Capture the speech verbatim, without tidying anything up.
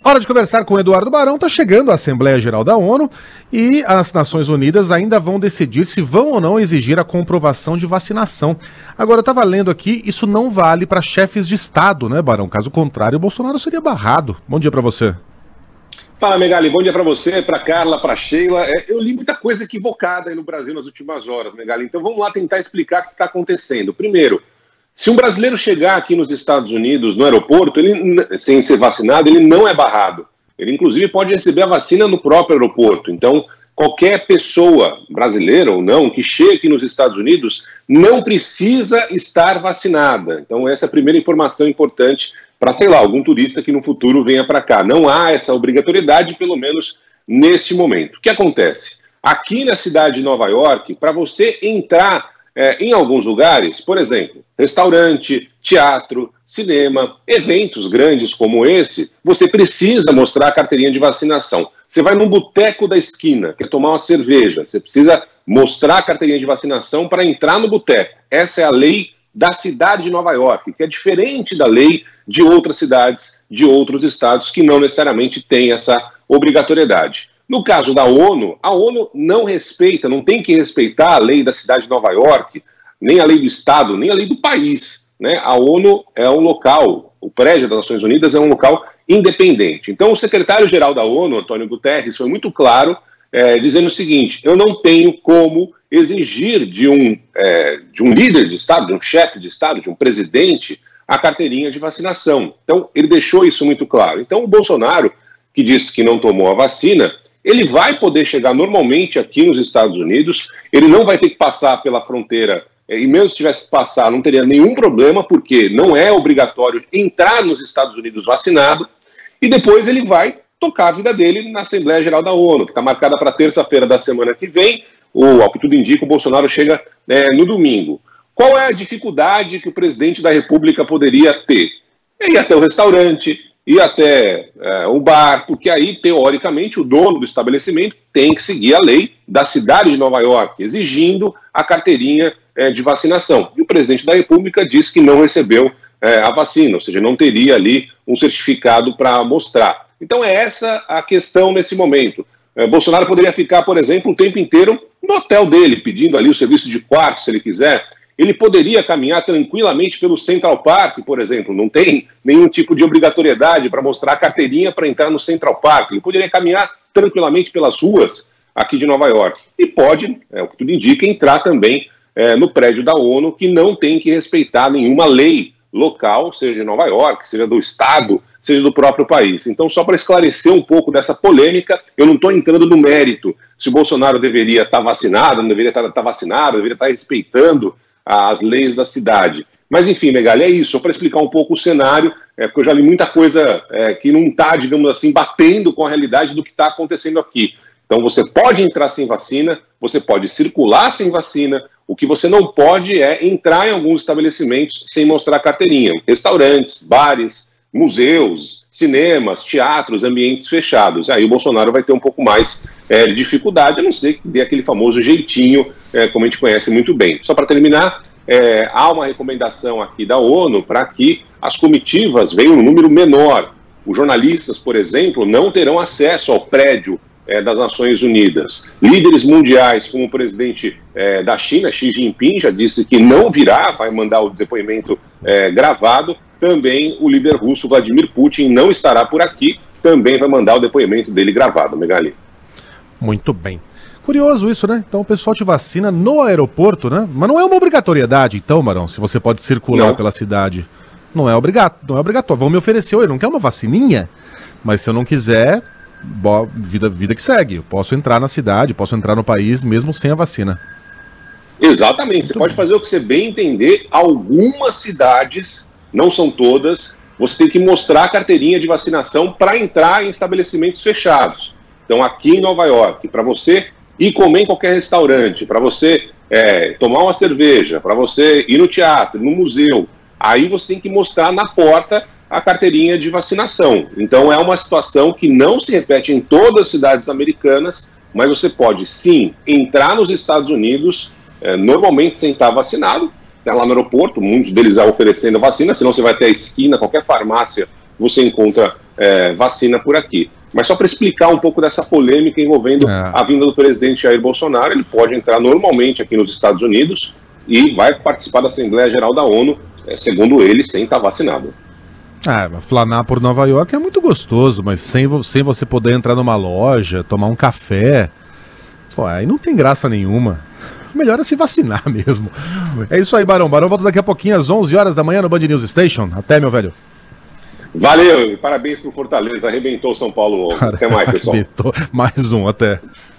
Hora de conversar com o Eduardo Barão. Está chegando a Assembleia Geral da ONU e as Nações Unidas ainda vão decidir se vão ou não exigir a comprovação de vacinação. Agora, eu estava lendo aqui, isso não vale para chefes de Estado, né, Barão? Caso contrário, o Bolsonaro seria barrado. Bom dia para você. Fala, Megali. Bom dia para você, para Carla, para Sheila. É, eu li muita coisa equivocada aí no Brasil nas últimas horas, Megali. Então vamos lá tentar explicar o que está acontecendo. Primeiro, se um brasileiro chegar aqui nos Estados Unidos, no aeroporto, ele, sem ser vacinado, ele não é barrado. Ele, inclusive, pode receber a vacina no próprio aeroporto. Então, qualquer pessoa, brasileira ou não, que chegue aqui nos Estados Unidos, não precisa estar vacinada. Então, essa é a primeira informação importante para, sei lá, algum turista que no futuro venha para cá. Não há essa obrigatoriedade, pelo menos neste momento. O que acontece? Aqui na cidade de Nova York, para você entrar É, em alguns lugares, por exemplo, restaurante, teatro, cinema, eventos grandes como esse, você precisa mostrar a carteirinha de vacinação. Você vai num boteco da esquina, quer tomar uma cerveja, você precisa mostrar a carteirinha de vacinação para entrar no boteco. Essa é a lei da cidade de Nova York, que é diferente da lei de outras cidades, de outros estados, que não necessariamente têm essa obrigatoriedade. No caso da ONU, a ONU não respeita, não tem que respeitar a lei da cidade de Nova York, nem a lei do Estado, nem a lei do país, né? A ONU é um local, o prédio das Nações Unidas é um local independente. Então o secretário-geral da ONU, Antônio Guterres, foi muito claro, é, dizendo o seguinte: eu não tenho como exigir de um, é, de um líder de Estado, de um chefe de Estado, de um presidente, a carteirinha de vacinação. Então ele deixou isso muito claro. Então o Bolsonaro, que disse que não tomou a vacina, ele vai poder chegar normalmente aqui nos Estados Unidos, ele não vai ter que passar pela fronteira, e mesmo se tivesse que passar, não teria nenhum problema, porque não é obrigatório entrar nos Estados Unidos vacinado, e depois ele vai tocar a vida dele na Assembleia Geral da ONU, que está marcada para terça-feira da semana que vem. O, ao que tudo indica, o Bolsonaro chega é, no domingo. Qual é a dificuldade que o presidente da República poderia ter? É ir até o restaurante, ir até é, um bar, porque aí, teoricamente, o dono do estabelecimento tem que seguir a lei da cidade de Nova York, exigindo a carteirinha é, de vacinação. E o presidente da República disse que não recebeu é, a vacina, ou seja, não teria ali um certificado para mostrar. Então é essa a questão nesse momento. É, Bolsonaro poderia ficar, por exemplo, o tempo inteiro no hotel dele, pedindo ali o serviço de quarto, se ele quiser. Ele poderia caminhar tranquilamente pelo Central Park, por exemplo, não tem nenhum tipo de obrigatoriedade para mostrar a carteirinha para entrar no Central Park. Ele poderia caminhar tranquilamente pelas ruas aqui de Nova York. E pode, é o que tudo indica, entrar também é, no prédio da ONU, que não tem que respeitar nenhuma lei local, seja de Nova York, seja do estado, seja do próprio país. Então, só para esclarecer um pouco dessa polêmica, eu não estou entrando no mérito se o Bolsonaro deveria estar vacinado, não deveria estar, estar vacinado, deveria estar respeitando as leis da cidade. Mas, enfim, Megali, é isso, só para explicar um pouco o cenário, é, porque eu já li muita coisa é, que não está, digamos assim, batendo com a realidade do que está acontecendo aqui. Então, você pode entrar sem vacina, você pode circular sem vacina, o que você não pode é entrar em alguns estabelecimentos sem mostrar carteirinha. Restaurantes, bares, museus, cinemas, teatros, ambientes fechados. Aí o Bolsonaro vai ter um pouco mais é, de dificuldade, a não ser que dê aquele famoso jeitinho, é, como a gente conhece muito bem. Só para terminar, é, há uma recomendação aqui da ONU para que as comitivas venham no número menor. Os jornalistas, por exemplo, não terão acesso ao prédio é, das Nações Unidas. Líderes mundiais, como o presidente é, da China, Xi Jinping, já disse que não virá, vai mandar o depoimento é, gravado. Também o líder russo, Vladimir Putin, não estará por aqui, também vai mandar o depoimento dele gravado, Megali. Muito bem. Curioso isso, né? Então o pessoal te vacina no aeroporto, né? Mas não é uma obrigatoriedade, então, Barão, se você pode circular não. pela cidade. Não é, obrigado, não é obrigatório. Vão me oferecer, eu não quero uma vacininha, mas se eu não quiser, bo, vida, vida que segue. Eu posso entrar na cidade, posso entrar no país mesmo sem a vacina. Exatamente, Muito você bem. pode fazer o que você bem entender. Algumas cidades, não são todas, você tem que mostrar a carteirinha de vacinação para entrar em estabelecimentos fechados. Então, aqui em Nova York, para você ir comer em qualquer restaurante, para você é, tomar uma cerveja, para você ir no teatro, no museu, aí você tem que mostrar na porta a carteirinha de vacinação. Então, é uma situação que não se repete em todas as cidades americanas, mas você pode, sim, entrar nos Estados Unidos, é, normalmente sem estar vacinado, lá no aeroporto, muitos deles já oferecendo vacina, senão você vai até a esquina, qualquer farmácia, você encontra é, vacina por aqui. Mas só para explicar um pouco dessa polêmica envolvendo é. a vinda do presidente Jair Bolsonaro, ele pode entrar normalmente aqui nos Estados Unidos e vai participar da Assembleia Geral da ONU, é, segundo ele, sem estar vacinado. Ah, flanar por Nova York é muito gostoso, mas sem, vo sem você poder entrar numa loja, tomar um café, pô, aí não tem graça nenhuma. Melhor é se vacinar mesmo. É isso aí, Barão. Barão volta daqui a pouquinho às onze horas da manhã no Band News Station. Até, meu velho. Valeu, e parabéns pro Fortaleza. Arrebentou São Paulo ontem. Até mais, pessoal. Arrebentou. Mais um, até.